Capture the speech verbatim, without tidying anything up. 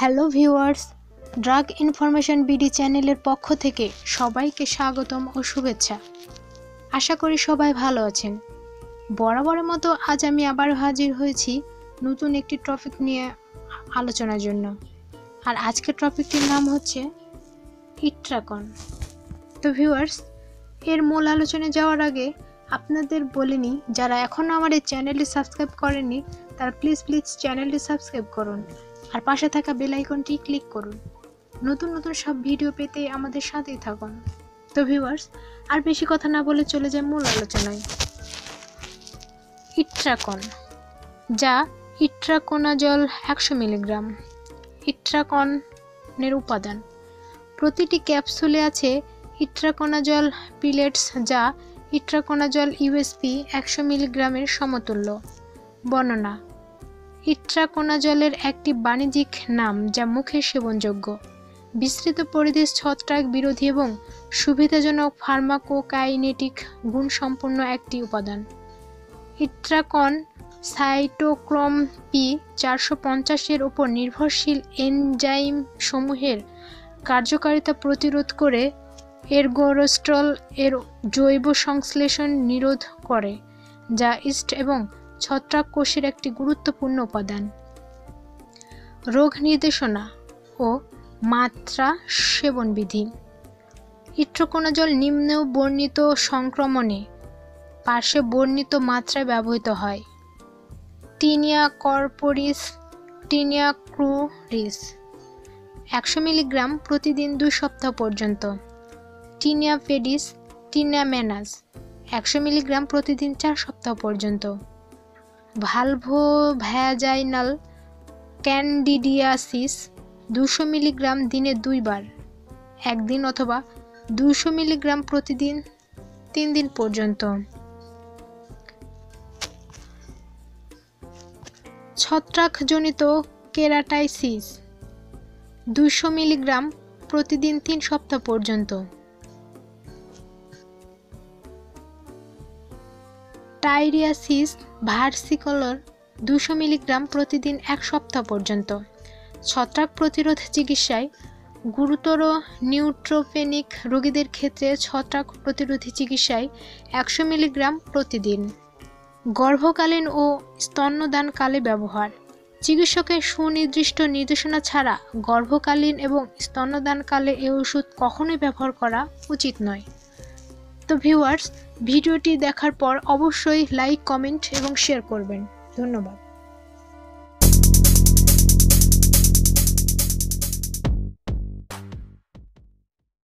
Hello viewers, drug information BD চ্যানেলের পক্ষ থেকে সবাইকে স্বাগতম ও শুভেচ্ছা। আশা করি সবাই ভালো আছেন। বরাবরের মতো আজ আমি আবারও হাজির হয়েছি নতুন একটি টপিক নিয়ে আলোচনার জন্য। আর আজকের টপিকটির নাম হচ্ছে ইট্রাকন। তো ভিউয়ার্স, এর মূল আলোচনায় যাওয়ার আগে আপনাদের বলে নিই, যারা এখনও আমার এই চ্যানেলটি সাবস্ক্রাইব করেননি তারা প্লিজ প্লিজ চ্যানেলটি সাবস্ক্রাইব করুন আর পাশে থাকা বেল আইকনটি ক্লিক করুন। নতুন নতুন সব ভিডিও পেতে আমাদের সাথেই থাকুন। তো ভিউয়ার্স, আর বেশি কথা না বলে চলে যায় মূল আলোচনায়। ইট্রাকন, যা ইট্রাকোনাজল একশো মিলিগ্রাম। ইট্রাকনের উপাদান: প্রতিটি ক্যাপসুলে আছে ইট্রাকোনাজল পিলেটস, যা ইট্রাকোনাজল ইউএসপি একশো মিলিগ্রামের সমতুল্য। বর্ণনা: ইট্রাকোনাজলের একটি বাণিজ্যিক নাম যা মুখে সেবনযোগ্য, বিস্তৃত পরিধি ছত্রাক বিরোধী এবং সুবিধাজনক ফার্মাকোকাইনেটিক গুণসম্পন্ন একটি উপাদান। ইট্রাকন সাইটোক্রোম পি চারশো পঞ্চাশ এর উপর নির্ভরশীল এনজাইম সমূহের কার্যকারিতা প্রতিরোধ করে এরগোস্ট্রল এর জৈব সংশ্লেষণ নিরোধ করে, যা ইস্ট এবং ছত্রাক কোষের একটি গুরুত্বপূর্ণ উপাদান। রোগ নির্দেশনা ও মাত্রা সেবন বিধি: ইট্রাকোনাজল নিম্ন বর্ণিত সংক্রমণে পার্শ্বে বর্ণিত মাত্রায় ব্যবহৃত হয়। টিনিয়া কর্পোরিস, টিনিয়া ক্রুরিস একশো মিলিগ্রাম প্রতিদিন দুই সপ্তাহ পর্যন্ত। টিনিয়া পেডিস, টিনিয়া ম্যানাস একশো মিলিগ্রাম প্রতিদিন চার সপ্তাহ পর্যন্ত। ভালভোভ্যাজাইনাল ক্যান্ডিডিয়াসিস দুশো মিলিগ্রাম দিনে দুইবার, একদিন অথবা দুশো মিলিগ্রাম প্রতিদিন তিন দিন পর্যন্ত। ছত্রাকজনিত কেরাটাইসিস দুইশো মিলিগ্রাম প্রতিদিন তিন সপ্তাহ পর্যন্ত। টাইরিয়াসিস ভার্সিকলর দুশো মিলিগ্রাম প্রতিদিন এক সপ্তাহ পর্যন্ত। ছত্রাক প্রতিরোধ চিকিৎসায় গুরুতর নিউট্রোপেনিক রোগীদের ক্ষেত্রে ছত্রাক প্রতিরোধী চিকিৎসায় একশো মিলিগ্রাম প্রতিদিন। গর্ভকালীন ও স্তন্যদানকালে ব্যবহার: চিকিৎসকের সুনির্দিষ্ট নির্দেশনা ছাড়া গর্ভকালীন এবং স্তন্যদানকালে এই ওষুধ কখনোই ব্যবহার করা উচিত নয়। তো ভিউয়ার্স, ভিডিওটি দেখার পর অবশ্যই লাইক, কমেন্ট এবং শেয়ার করবেন। ধন্যবাদ।